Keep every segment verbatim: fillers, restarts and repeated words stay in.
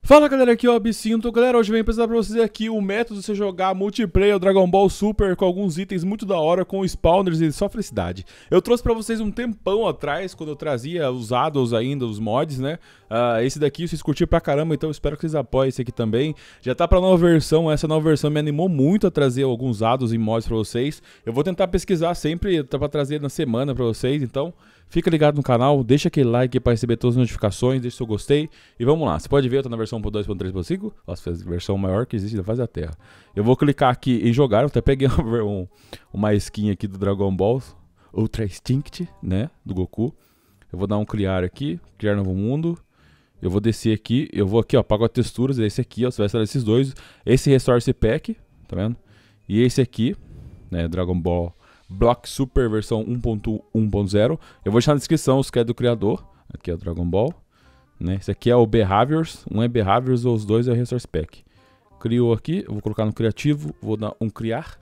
Fala galera, aqui é o Absinto. Galera, hoje eu venho apresentar pra vocês aqui o método de você jogar multiplayer Dragon Ball Super com alguns itens muito da hora, com spawners e só felicidade. Eu trouxe pra vocês um tempão atrás, quando eu trazia os addons ainda, os mods, né? Uh, esse daqui vocês curtiram pra caramba, então eu espero que vocês apoiem esse aqui também. Já tá pra nova versão, essa nova versão me animou muito a trazer alguns addons e mods pra vocês. Eu vou tentar pesquisar sempre pra trazer na semana pra vocês, então fica ligado no canal, deixa aquele like pra receber todas as notificações, deixa seu gostei e vamos lá. Você pode ver, eu tô na versão um ponto dois ponto três ponto cinco, nossa, a versão maior que existe da face da Terra. Eu vou clicar aqui em jogar, eu até peguei um, uma skin aqui do Dragon Ball Ultra Instinct, né, do Goku. Eu vou dar um criar aqui, criar novo mundo. Eu vou descer aqui, eu vou aqui, ó, apago as texturas, esse aqui, ó, você vai instalar esses dois. Esse Resource Pack, tá vendo? E esse aqui, né, Dragon Ball Block Super versão um ponto um ponto zero. Eu vou deixar na descrição os que é do criador. Aqui é o Dragon Ball, né? Esse aqui é o Behaviors. Um é Behaviors, ou os dois é o Resource Pack. Criou aqui, eu vou colocar no criativo. Vou dar um criar.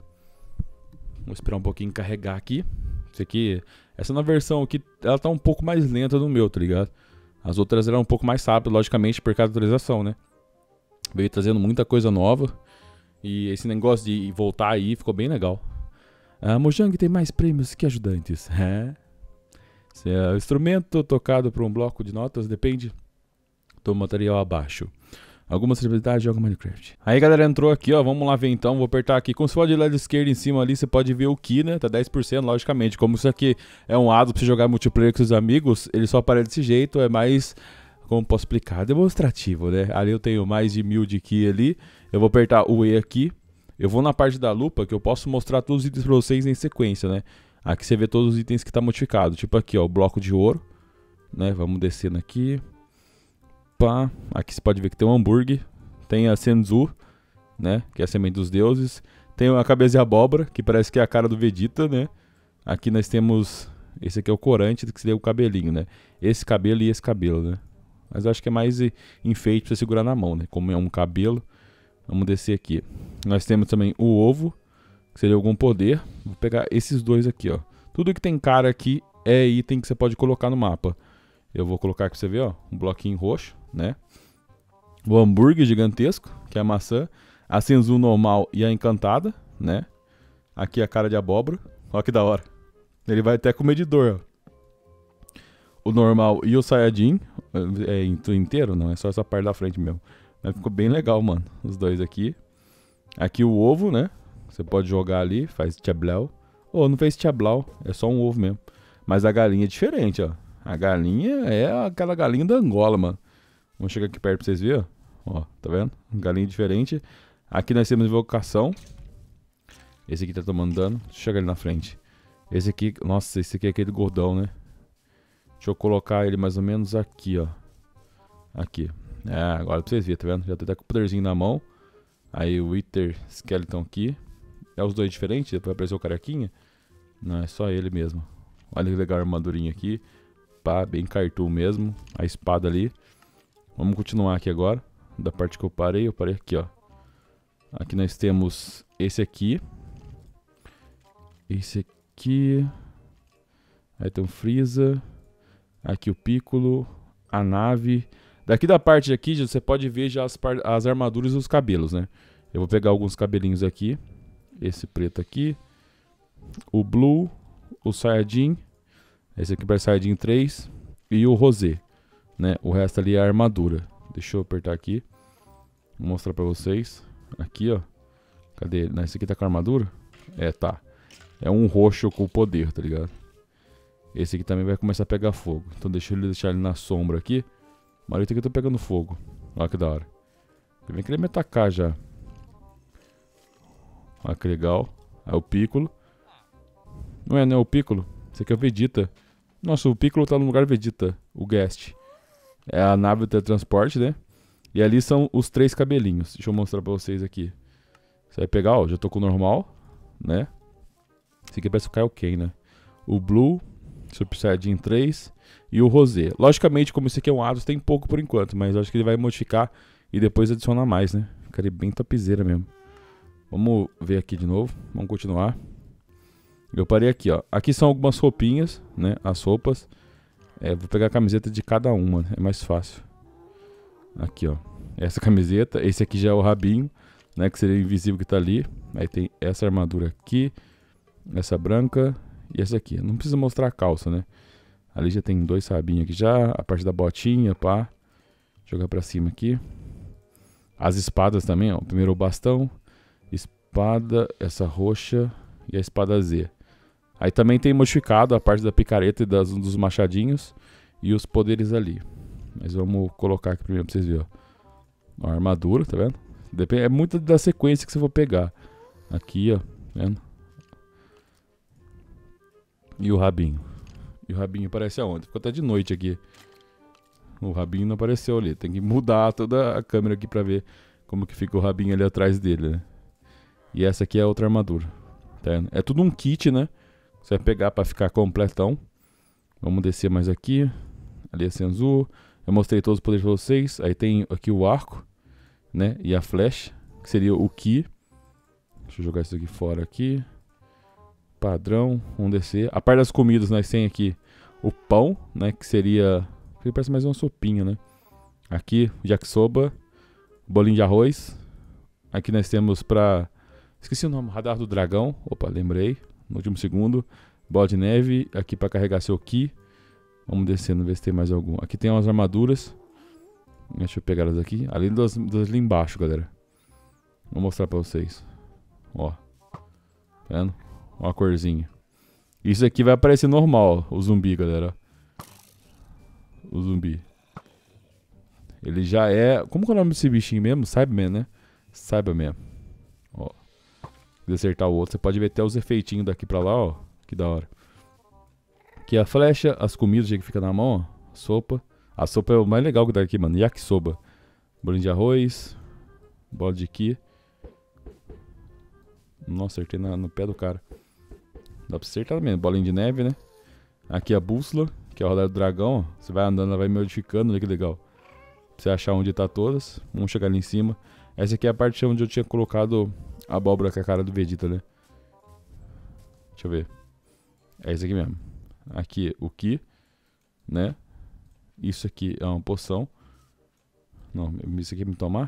Vou esperar um pouquinho carregar aqui. Esse aqui, essa na versão aqui, ela tá um pouco mais lenta do meu, tá ligado? As outras eram um pouco mais rápidas, logicamente, por causa da atualização, né? Veio trazendo muita coisa nova. E esse negócio de voltar aí ficou bem legal. A Mojang tem mais prêmios que ajudantes. É. Se é o instrumento tocado por um bloco de notas, depende do material abaixo. Algumas celebridades jogam Minecraft. Aí galera, entrou aqui, ó. Vamos lá ver então. Vou apertar aqui. Como se for de lado esquerdo em cima ali, você pode ver o Ki, né? Tá dez por cento, logicamente. Como isso aqui é um addon pra você jogar multiplayer com seus amigos, ele só aparece desse jeito. É mais, como posso explicar? Demonstrativo, né? Ali eu tenho mais de mil de Ki ali. Eu vou apertar o E aqui. Eu vou na parte da lupa que eu posso mostrar todos os itens pra vocês em sequência, né? Aqui você vê todos os itens que tá modificado. Tipo aqui, ó, o bloco de ouro, né? Vamos descendo aqui. Pá. Aqui você pode ver que tem um hambúrguer. Tem a Senzu, né? Que é a semente dos deuses. Tem a cabeça de abóbora, que parece que é a cara do Vegeta, né? Aqui nós temos... Esse aqui é o corante, que seria o cabelinho, né? Esse cabelo e esse cabelo, né? Mas eu acho que é mais enfeite pra você segurar na mão, né? Como é um cabelo. Vamos descer aqui. Nós temos também o ovo, que seria algum poder. Vou pegar esses dois aqui, ó. Tudo que tem cara aqui é item que você pode colocar no mapa. Eu vou colocar aqui pra você ver, ó. Um bloquinho roxo, né? O hambúrguer gigantesco, que é a maçã. A Senzu normal e a encantada, né? Aqui a cara de abóbora. Olha que da hora. Ele vai até com o medidor, ó. O normal e o Saiyajin. É inteiro? Não, é só essa parte da frente mesmo. Mas ficou bem legal, mano. Os dois aqui. Aqui o ovo, né? Você pode jogar ali, faz tchablau. Ou oh, não fez tchablau, é só um ovo mesmo. Mas a galinha é diferente, ó. A galinha é aquela galinha da Angola, mano. Vamos chegar aqui perto pra vocês verem, ó. Ó, tá vendo? Galinha diferente. Aqui nós temos invocação. Esse aqui tá tomando dano. Deixa eu chegar ali na frente. Esse aqui, nossa, esse aqui é aquele gordão, né? Deixa eu colocar ele mais ou menos aqui, ó. Aqui. É, agora pra vocês verem, tá vendo? Já tá até com o poderzinho na mão. Aí o Wither Skeleton aqui. É os dois diferentes? Depois apareceu o carequinha? Não, é só ele mesmo. Olha que legal a armadurinha aqui. Pá, bem cartoon mesmo. A espada ali. Vamos continuar aqui agora. Da parte que eu parei, eu parei aqui, ó. Aqui nós temos esse aqui. Esse aqui. Aí tem o Freeza. Aqui o Piccolo. A nave. Daqui da parte aqui, você pode ver já as, as armaduras e os cabelos, né? Eu vou pegar alguns cabelinhos aqui. Esse preto aqui. O Blue. O Saiyajin. Esse aqui parece Saiyajin três. E o Rosé, né? O resto ali é a armadura. Deixa eu apertar aqui. Vou mostrar pra vocês. Aqui, ó. Cadê? Esse aqui tá com a armadura? É, tá. É um roxo com poder, tá ligado? Esse aqui também vai começar a pegar fogo. Então deixa eu deixar ele na sombra aqui. Mas aqui eu tô pegando fogo. Olha que da hora. Ele vem querer me atacar já. Olha que legal. Aí o Piccolo. Não é, não é o Piccolo. Esse aqui é o Vegeta. Nossa, o Piccolo tá no lugar do Vegeta. O Guest. É a nave de teletransporte, né? E ali são os três cabelinhos. Deixa eu mostrar pra vocês aqui. Você vai pegar, ó. Já tô com o normal, né? Esse aqui parece o Kaioken, né? O Blue. Super Saiyajin três e o Rosé. Logicamente, como esse aqui é um addon, tem pouco por enquanto, mas eu acho que ele vai modificar e depois adicionar mais, né? Ficaria bem topzera mesmo. Vamos ver aqui de novo. Vamos continuar. Eu parei aqui, ó. Aqui são algumas roupinhas, né? As roupas. É, vou pegar a camiseta de cada uma, é mais fácil. Aqui, ó. essa camiseta. Esse aqui já é o rabinho, né? Que seria invisível que tá ali. Aí tem essa armadura aqui, essa branca e essa aqui. Não precisa mostrar a calça, né? Ali já tem dois rabinhos aqui já. A parte da botinha, pá. Jogar pra cima aqui. As espadas também, ó. Primeiro o bastão. Espada, essa roxa e a espada Z. Aí também tem modificado a parte da picareta e das, dos machadinhos. E os poderes ali. Mas vamos colocar aqui primeiro pra vocês verem, ó. A armadura, tá vendo? Depende, é muito da sequência que você for pegar. Aqui, ó. Tá vendo? E o rabinho. E o rabinho aparece aonde? Ficou até de noite aqui. O rabinho não apareceu ali. Tem que mudar toda a câmera aqui pra ver como que fica o rabinho ali atrás dele, né? E essa aqui é a outra armadura. Tá vendo? É tudo um kit, né? Você vai pegar pra ficar completão. Vamos descer mais aqui. Ali é Senzu. Eu mostrei todos os poderes pra vocês. Aí tem aqui o arco, né? E a flecha, que seria o Ki. Deixa eu jogar isso aqui fora aqui. Padrão. Vamos descer. A parte das comidas nós tem aqui o pão, né? Que seria... que parece mais uma sopinha, né? Aqui, yakisoba. Bolinho de arroz. Aqui nós temos pra... esqueci o nome. Radar do dragão. Opa, lembrei. No último segundo. Bola de neve. Aqui pra carregar seu Ki. Vamos descendo, ver se tem mais algum. Aqui tem umas armaduras. Deixa eu pegar elas aqui. Além das, das ali embaixo, galera. Vou mostrar pra vocês. Ó. Tá vendo? Ó a corzinha. Isso aqui vai aparecer normal, ó, o zumbi, galera. O zumbi. Ele já é... como que é o nome desse bichinho mesmo? Cyberman, né? Cyberman. Ó. Se acertar o outro, você pode ver até os efeitinhos daqui pra lá, ó. Que da hora. Aqui a flecha, as comidas que fica na mão, ó. Sopa. A sopa é o mais legal que dá aqui, mano. Yakisoba. Bolinho de arroz. Bola de Ki. Nossa, acertei na, no pé do cara. Dá pra acertar mesmo. Bolinha de neve, né? Aqui a bússola, que é a rodada do dragão, ó. Você vai andando, ela vai modificando, olha que legal. Pra você achar onde tá todas. Vamos chegar ali em cima. Essa aqui é a parte onde eu tinha colocado a abóbora com a cara do Vegeta, né? Deixa eu ver. É esse aqui mesmo. Aqui o Ki, né? Isso aqui é uma poção. Não, isso aqui é me tomar.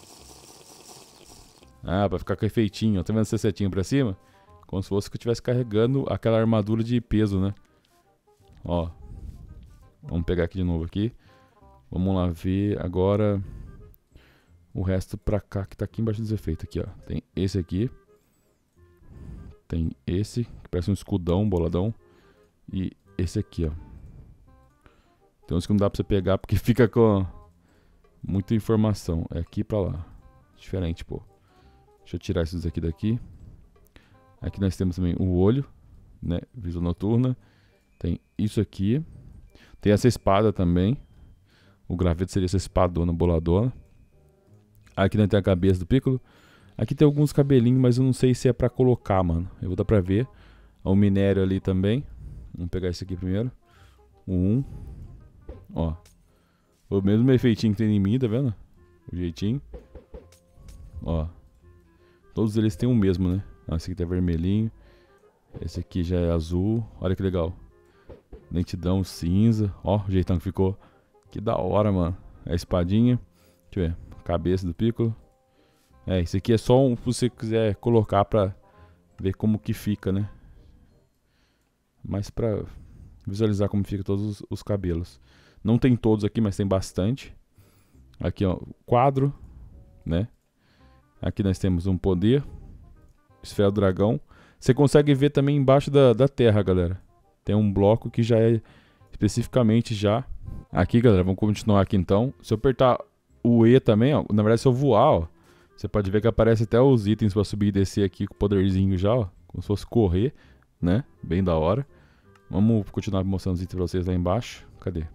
Ah, pra ficar com efeitinho. Tá vendo essa setinha pra cima? Como se fosse que eu estivesse carregando aquela armadura de peso, né? Ó. Vamos pegar aqui de novo aqui. Vamos lá ver agora o resto pra cá, que tá aqui embaixo dos efeitos. Aqui, ó. Tem esse aqui. Tem esse, que parece um escudão, boladão. E esse aqui, ó. Tem uns que não dá pra você pegar porque fica com muita informação. É aqui pra lá. Diferente, pô. Deixa eu tirar esses aqui daqui. Aqui nós temos também o olho, né? Visão noturna. Tem isso aqui. Tem essa espada também. O graveto seria essa espadona boladona. Aqui nós tem a cabeça do Piccolo. Aqui tem alguns cabelinhos, mas eu não sei se é pra colocar, mano. Eu vou dar pra ver. O minério ali também. Vamos pegar esse aqui primeiro. O um. Ó. O mesmo efeitinho que tem em mim, tá vendo? O jeitinho. Ó. Todos eles têm o mesmo, né? Ah, esse aqui tá vermelhinho. Esse aqui já é azul. Olha que legal. Lentidão cinza. Ó, o jeitão que ficou. Que da hora, mano. É a espadinha. Deixa eu ver. Cabeça do Piccolo. É, esse aqui é só um, se você quiser colocar pra ver como que fica, né? Mas pra visualizar como fica todos os, os cabelos. Não tem todos aqui, mas tem bastante. Aqui, ó, quadro, né? Aqui nós temos um poder. Esfera do dragão. Você consegue ver também embaixo da, da terra, galera. Tem um bloco que já é especificamente já. Aqui, galera, vamos continuar aqui então. Se eu apertar o E também, ó. Na verdade, se eu voar, ó. Você pode ver que aparece até os itens pra subir e descer aqui com o poderzinho já, ó. Como se fosse correr, né? Bem da hora. Vamos continuar mostrando os itens pra vocês lá embaixo. Cadê?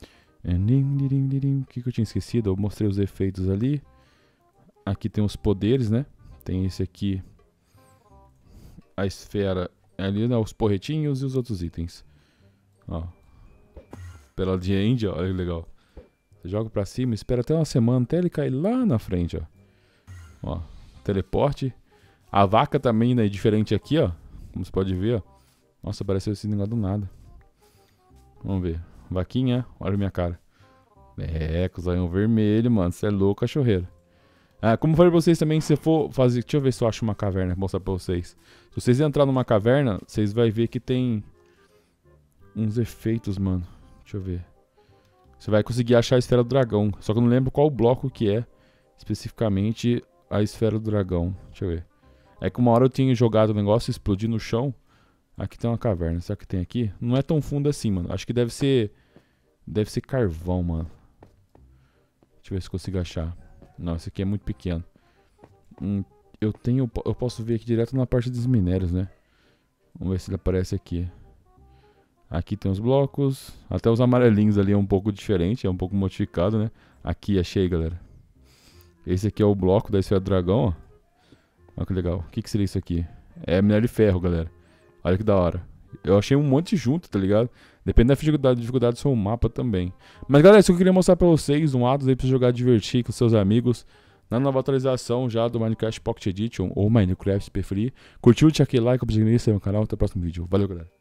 O que, que eu tinha esquecido? Eu mostrei os efeitos ali. Aqui tem os poderes, né? Tem esse aqui. A esfera. Ali, né? Os porretinhos e os outros itens. Ó. Pela de End, ó. Olha que legal. Você joga pra cima, espera até uma semana, até ele cair lá na frente, ó. Ó. Teleporte. A vaca também, né? Diferente aqui, ó. Como você pode ver, ó. Nossa, apareceu esse negócio do nada. Vamos ver. Vaquinha, olha a minha cara. É, com o zoião vermelho, mano. Você é louco, cachorreiro. Ah, como eu falei pra vocês também, se você for fazer... Deixa eu ver se eu acho uma caverna, vou mostrar pra vocês. Se vocês entrarem numa caverna, vocês vão ver que tem uns efeitos, mano. Deixa eu ver. Você vai conseguir achar a esfera do dragão. Só que eu não lembro qual bloco que é, especificamente, a esfera do dragão. Deixa eu ver. É que uma hora eu tinha jogado o negócio e explodiu no chão. Aqui tem uma caverna. Será que tem aqui? Não é tão fundo assim, mano. Acho que deve ser... Deve ser carvão, mano. Deixa eu ver se consigo achar. Não, esse aqui é muito pequeno. Hum, eu tenho... Eu posso ver aqui direto na parte dos minérios, né? Vamos ver se ele aparece aqui. Aqui tem os blocos. Até os amarelinhos ali é um pouco diferente. É um pouco modificado, né? Aqui, achei, galera. Esse aqui é o bloco da esfera do dragão, ó. Olha que legal. O que, que seria isso aqui? É minério de ferro, galera. Olha que da hora. Eu achei um monte junto, tá ligado? Depende da dificuldade, dificuldade do seu mapa também. Mas galera, isso que eu queria mostrar pra vocês. Um ato aí pra você jogar, divertir com seus amigos. Na nova atualização já do Minecraft Pocket Edition. Ou Minecraft, se preferir. Curtiu, deixa aquele like, compartilha no canal. Até o próximo vídeo. Valeu, galera.